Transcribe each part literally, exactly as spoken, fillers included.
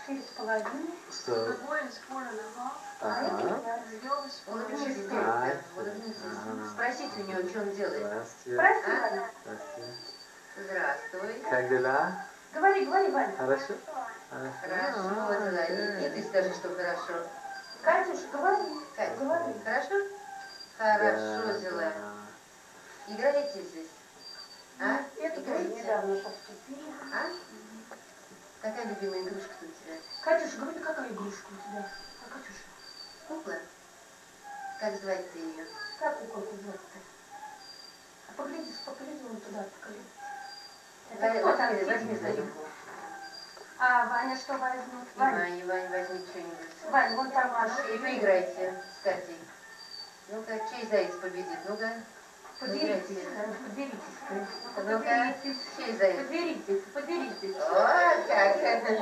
Четыре с половиной. So, ага. Улыбнись, Ай, улыбнись. ага. Спросите у него, что он делает. Здравствуйте. Спроси, А? Ваня. Здравствуйте. Здравствуй. Как дела? Говори, говори, Ваня. Хорошо? Хорошо, А, дела. окей. И ты скажи, что хорошо. Катюш, говори. Кать, Говори. хорошо? Хорошо Да, дела. да. Играете здесь? А? Это тоже Играете? недавно поступили. А? Какая любимая игрушка-то у тебя? Катюша, говори, какая игрушка у тебя? А, Катюша, Кукла? Как звать ты ее? как куколку зовут-то? А погляди, погляди вон туда, погляди. Это кто там Возьми, сидит? возьми старику. А Ваня что возьмет? Ваня, Ваня, Ваня, возьми что-нибудь. Ваня, вон там Маша. И поиграйте с Катей. Ну-ка, чей заяц победит? Ну-ка. Подеритесь, Играйте. подеритесь. Ну-ка, Подеритесь. чей заяц? Подеритесь, подеритесь. О, как!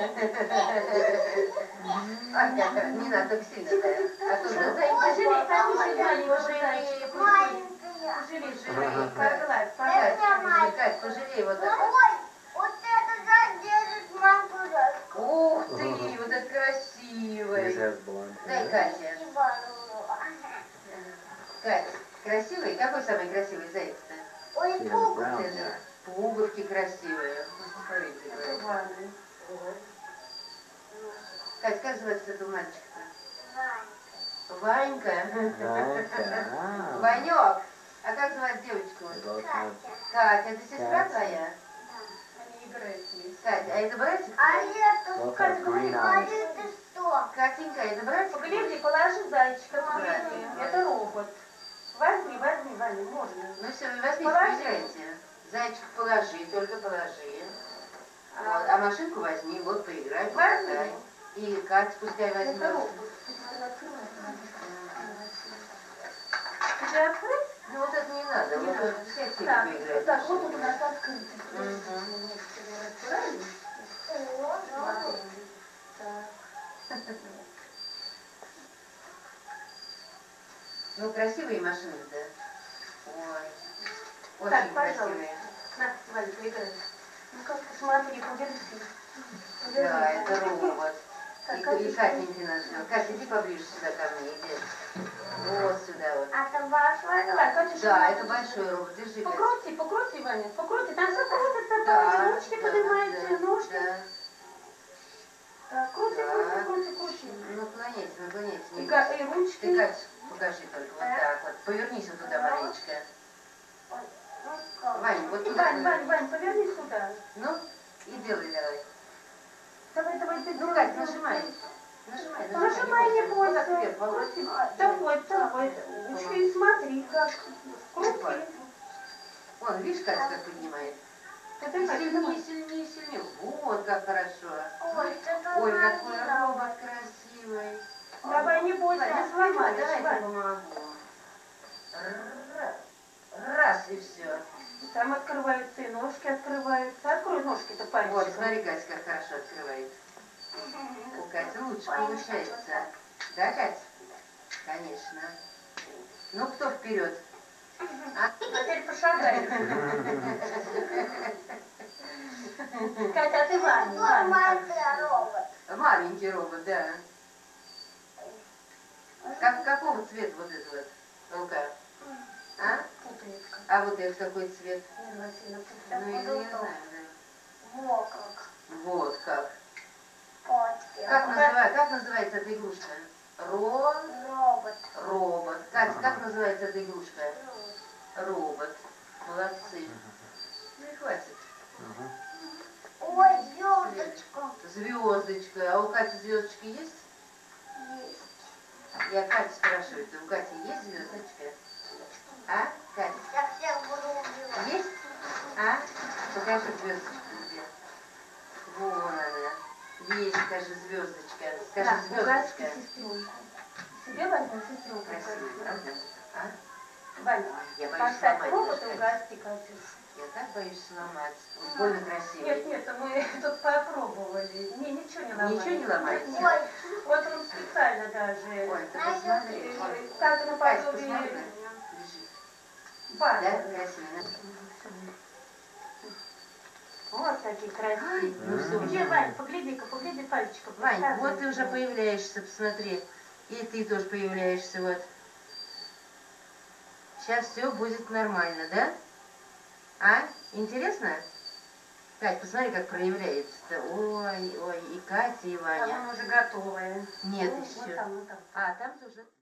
А как? Не надо так сильно. А то за зайца. Пожалей, Катюша, маленького Пожалей, зайчика. пожалей. Пожалей, пожалей. Погладь, Кать, погладь. Кать, пожалей вот так. Ой, вот это задержит маму. Ух ты, вот это красивый. This has blonde Дай hair. Катя. Кать, красивый? Какой самый красивый заяц-то? Ой, She has пук. brown hair. Пуговки красивые. Смотрите, Это говорит. Ваня. Кать, как называется этого мальчика-то? Ванька. Ванька. Ванек. А как звать девочку? They both have- Катя, это сестра Катя. твоя? Они играют вместе. Катя, а это братик А твой? это, Both Катя, have говори, green а eyes. это что? Катенька, это братик твой? Погляди, положи зайчика, погляди. Правильно. Это робот. Возьми, возьми, Ваня, можно. Ну все, возьмите, Положи. поиграйте. Зайчик положи, только положи. Вот. А машинку возьми, вот поиграй, Возьми. покатай. И Катя пускай Это возьмет. робот. Тебе открыть? Ну вот это не надо, Не вот надо. это сядь и Так, поиграй. так, вот тут у нас открытый. Мгм. Правильно? О, Так. Ну красивые машины-то. Ой, очень Так, пожалуйста. красивые. На, Валя, поиграй. Ну как, посмотри, повернись. Да, это робот. Так, И, Катя, и Катеньки назовем. Катя, иди поближе сюда ко мне, иди. Вот сюда вот. а это большой Так, Катюша, Да, Ваня, это большой робот. Держи, Катя. Покрути, покрути, Ваня, покрути. Там все крутится, Да, там ручки да, поднимаете, да, ножки. да. Так, крути, Да. крути, крути, крути. Наклоняйся, наклоняйся. И, Не- га- и ручки. Ты, Катя, покажи только. Вот так вот. Повернись вот туда маленечко. Вань, вот туда. Вань, Вань, Вань, поверни сюда. Ну, и делай давай. Давай, давай, ты Ну, делай, Кать, делай, нажимай. делай. Нажимай, Нажимай, не Вот так бойся. вверх, волос. Крути. Давай, давай. Еще смотри, как. Крути. Вон, видишь, Катя, как поднимает? Это И как, сильнее, давай. сильнее, сильнее. Вот как хорошо. Ой, это Ой, какой надо. робот красивый. Давай, не бойся, Вань, не не сломай, сломай. давай я Вань. помогу. Раз, раз и все. Там открываются и ножки открываются. Открой ножки-то пальчиком. Вот, смотри, Катя, как хорошо открывает. У Кати лучше получается. Да, Катя? Конечно. Ну, кто вперед? А? Теперь пошагай. Катя, а ты Ваня. Ваня. Маленький робот. Маленький робот, да. Как, какого цвета вот эта вот рука? А? Путаница. А вот это какой цвет? Нина Васильевна, Ну, путаница. я не знаю, Вот как. да. Вот как. Почки. Как, называется, как называется эта игрушка? Ро... Робот. Робот. Катя, как называется эта игрушка? Робот. Молодцы. Ну и хватит. Ага. Ой, звездочка. Звездочка. А у Кати звездочки есть? Есть. Я Катю спрашиваю, у Кати есть звездочка? А, Катя? Я всех буду убивать. Есть? А? Покажи звездочку где. Вон она. Есть, скажи, звездочка. Скажи, Да, угадьте звездочка. сестренку. Себе возьму сестренку. Красивая, правда? А? Ваня, Я боюсь поставь сломать робот и даже, угадьте, Катюш. Я так боюсь сломать. Вот больно красиво. Нет, нет, мы тут попробовали. Не, ничего не ломается. Ничего не ломается? Ой, Вот он специально даже. Ой, ты Знаешь, посмотри. э, Ой. Как Кать, наподобие посмотри. Лежит. базы. Да, красиво. Вот такие красивые. Ну все Где, уже. Вань, погляди-ка, погляди пальчиком. Вань, показывай. вот ты уже появляешься, посмотри. И ты тоже появляешься, вот. Сейчас все будет нормально, да? А? Интересно? Кать, посмотри, как проявляется-то. Ой, ой, и Катя, и Там Ваня. она уже готовая. Нет Ну, еще. Вот там, вот там. А, там тоже.